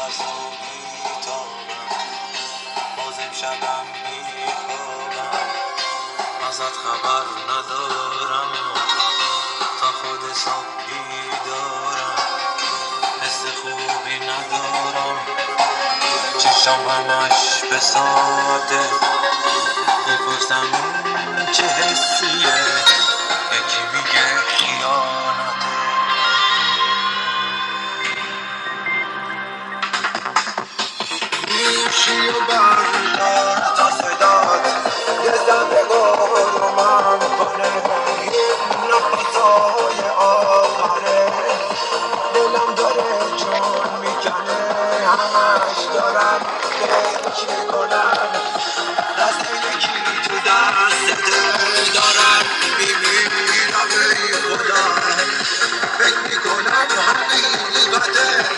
غذا بیتابم، باز امشبم بیخوابم، ازت خبر ندارم تا خود صبح بیدارم، حس خوبی ندارم، چشم همش بساده، میپرسم این چه حسیه، یکی میگه خیانته. میشی و بردار تا صدات یه زن گرومم کنه، این نفسای آخره دلم داره جون میکنه، همش دارم فکر میکنم دست یکی تو دسته دارم میمیرم ای خدا، فکر میکنم حقیقته.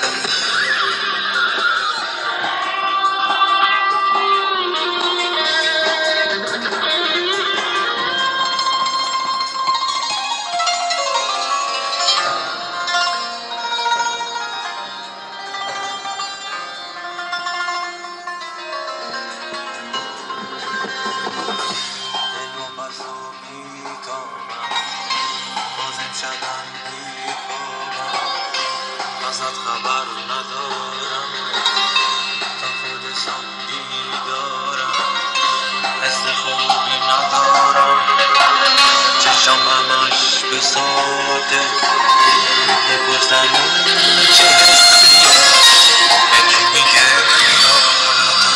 باز امشبم بیخوابم، ازت خبر ندارم تا خود صبح بیدارم، حس خوبی ندارم، چشم همش بساده، میپرسم این چه حسیه، یکی میگه خیانته.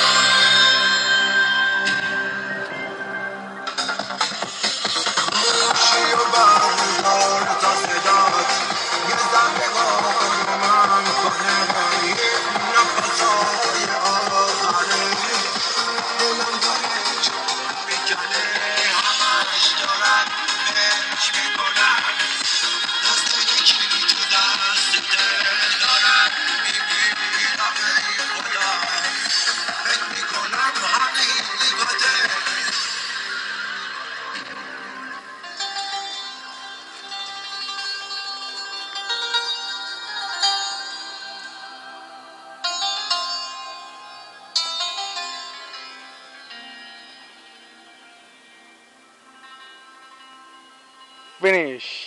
موشی و بردار تا صدات یه زن گرومم کنه، این نفسای آخره دلم داره جون میکنه، همش دارم فکر میکنم دست یکی تو دسته دارم میمیرم ای خدا، فکر میکنم حقیقته. Finish.